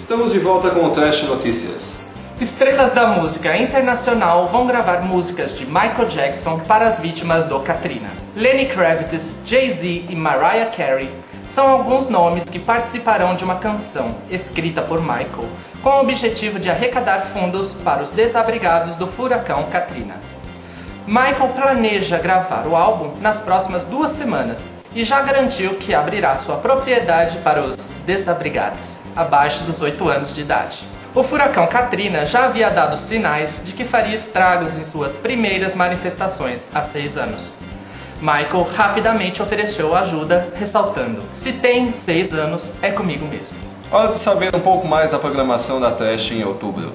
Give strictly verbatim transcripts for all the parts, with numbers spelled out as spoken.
Estamos de volta com o Trash Notícias. Estrelas da música internacional vão gravar músicas de Michael Jackson para as vítimas do Katrina. Lenny Kravitz, Jay-Z e Mariah Carey são alguns nomes que participarão de uma canção escrita por Michael com o objetivo de arrecadar fundos para os desabrigados do furacão Katrina. Michael planeja gravar o álbum nas próximas duas semanas e já garantiu que abrirá sua propriedade para os desabrigados, abaixo dos oito anos de idade. O furacão Katrina já havia dado sinais de que faria estragos em suas primeiras manifestações há seis anos. Michael rapidamente ofereceu ajuda, ressaltando: "Se tem seis anos, é comigo mesmo." Hora de saber um pouco mais da programação da Trash em outubro.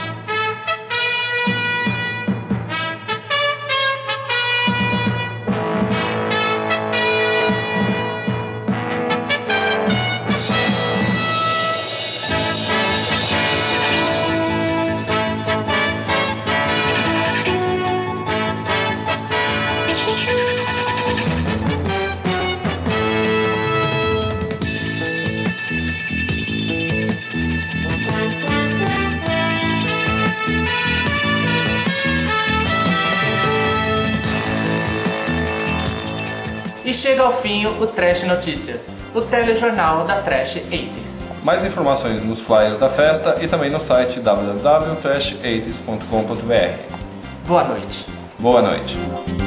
E chega ao fim o Trash Notícias, o telejornal da Trash oitenta. Mais informações nos flyers da festa e também no site w w w ponto trash oitenta ponto com ponto b r. Boa noite. Boa noite.